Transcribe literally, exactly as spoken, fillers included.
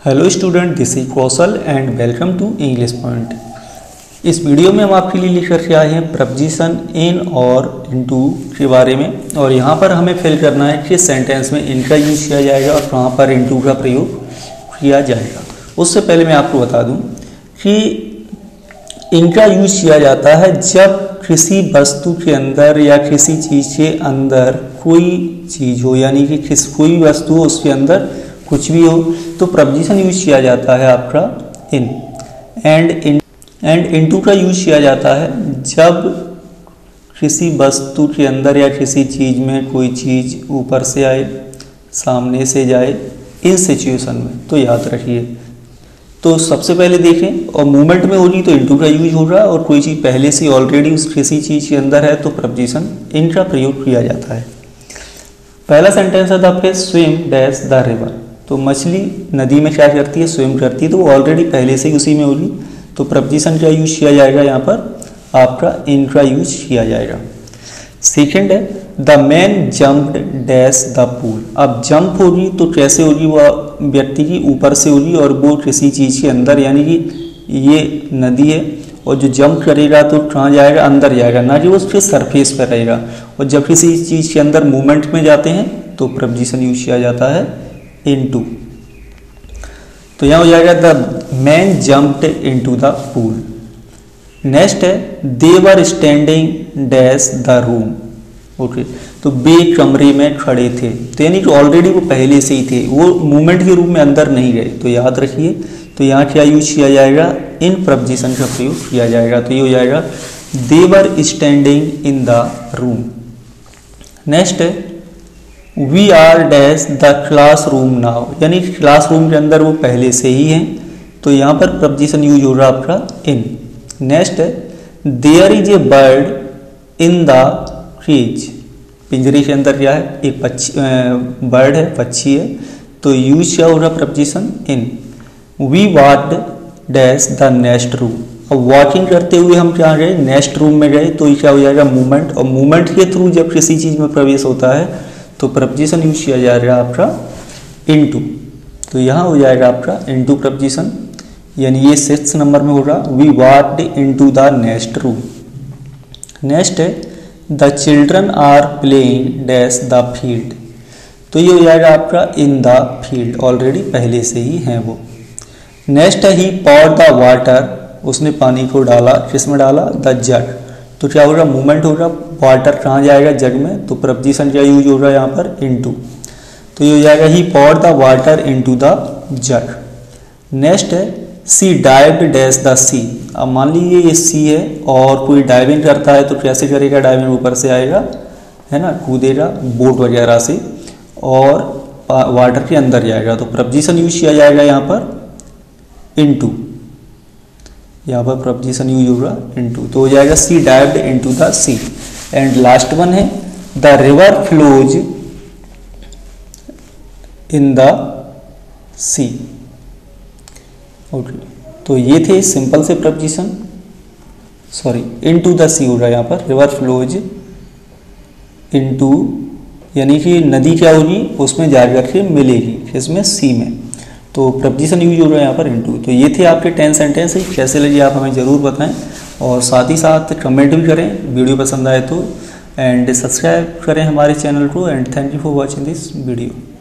Hello student, this is Kaushal and welcome to English point. इस video में हम आपके लिए लेकर के आए हैं प्रपोजिशन इन और इनटू के बारे में, और यहाँ पर हमें फिल करना है कि सेंटेंस में इन का यूज़ किया जाएगा और कहाँ पर इनटू का प्रयोग किया जाएगा। उससे पहले मैं आपको बता दूँ कि इनका यूज़ किया जाता है जब किसी वस्तु के अंदर या किसी चीज़ के अंदर कोई चीज़ हो, यानी कि किस कोई वस्तु हो उसके अंदर कुछ भी हो तो प्रपोजिशन यूज किया जाता है आपका in. And in and into का यूज किया जाता है जब किसी वस्तु के अंदर या किसी चीज़ में कोई चीज़ ऊपर से आए, सामने से जाए, इन सिचुएशन में। तो याद रखिए, तो सबसे पहले देखें, और मूवमेंट में होगी तो इनटू का यूज होगा, और कोई चीज़ पहले से ऑलरेडी उस किसी चीज़ के अंदर है तो प्रपोजिशन इन का प्रयोग किया जाता है। पहला सेंटेंस है the fish swim dash the river. तो मछली नदी में क्या करती है? स्विम करती है, तो वो ऑलरेडी पहले से ही उसी में होगी, तो प्रपोजिशन का यूज किया जाएगा यहाँ पर आपका इन का यूज किया जाएगा। सेकंड है the man jumped dash the pool. अब जंप होगी तो कैसे होगी? वो व्यक्ति की ऊपर से होगी और वो किसी चीज़ के अंदर, यानी कि ये नदी है और जो जंप करेगा तो कहाँ जाएगा? अंदर जाएगा, ना कि वो उसके सरफेस पर रहेगा। और जब किसी चीज़ के अंदर मूवमेंट में जाते हैं तो प्रपोजिशन यूज किया जाता है इनटू। तो यहाँ हो जाएगा the man jumped into the pool. Next है they were standing dash the room. Okay, तो बे कमरे में खड़े थे, तो यानी कि ऑलरेडी वो पहले से ही थे, वो मूवमेंट के रूप में अंदर नहीं गए। तो याद रखिए, तो यहाँ क्या यूज किया जाएगा? इन प्रपोजिशन का प्रयोग किया जाएगा। तो ये हो जाएगा they were standing in the room. Next है we are dash the class room now, यानी क्लासरूम के अंदर वो पहले से ही हैं, तो यहाँ पर प्रपोजिशन यूज हो रहा है आपका इन। नेक्स्ट है there is a bird in the cage. पिंजरे के अंदर क्या है? एक पक्षी, बर्ड है, पक्षी है, तो यूज क्या हो रहा preposition in. We walked dash the next room. अब वॉकिंग करते हुए हम क्या गए? नेक्स्ट रूम में गए, तो ये क्या हो जाएगा? मूवमेंट, और मूवमेंट के थ्रू जब किसी चीज़ में प्रवेश होता है तो प्रपोजिशन यूज किया जाएगा आपका इनटू। तो यहाँ हो जाएगा आपका इनटू प्रपोजिशन, यानी ये सिक्स नंबर में होगा we walked into the next room. Next है the children are playing dash the field. तो ये हो जाएगा आपका इन द फील्ड, ऑलरेडी पहले से ही हैं वो। नेक्स्ट है ही पॉट द वाटर, उसने पानी को डाला, किसमें डाला? The jug. तो क्या होगा? मूवमेंट होगा, वाटर कहाँ जाएगा? जग में, तो प्रपोजिशन क्या यूज हो रहा है यहाँ पर? इनटू। तो ये हो जाएगा he put the water into the jug. Next है she dived dash the sea. अब मान लीजिए ये सी है और कोई डाइविंग करता है, तो कैसे करेगा? डाइविंग ऊपर से आएगा, है ना, कूदेगा बोट वगैरह से और वाटर के अंदर जाएगा, तो प्रपोजिशन यूज किया जाएगा यहाँ पर इनटू। यहाँ पर प्रपोजिशन यूज होगा इनटू, तो हो जाएगा she dived into the sea. And last one है the river flows in the sea. Okay, तो ये थे सिंपल से preposition, sorry into the sea हो रहा है यहाँ पर, रिवर फ्लोज इनटू, यानी कि नदी क्या होगी? उसमें जाकर के मिलेगी, इसमें सी में, तो प्रपोजिशन यूज हो रहा है यहाँ पर इनटू। तो ये थे आपके टेन सेंटेंस। कैसे लगे आप हमें ज़रूर बताएं, और साथ ही साथ कमेंट भी करें वीडियो पसंद आए तो, एंड सब्सक्राइब करें हमारे चैनल को। And thank you for watching this video.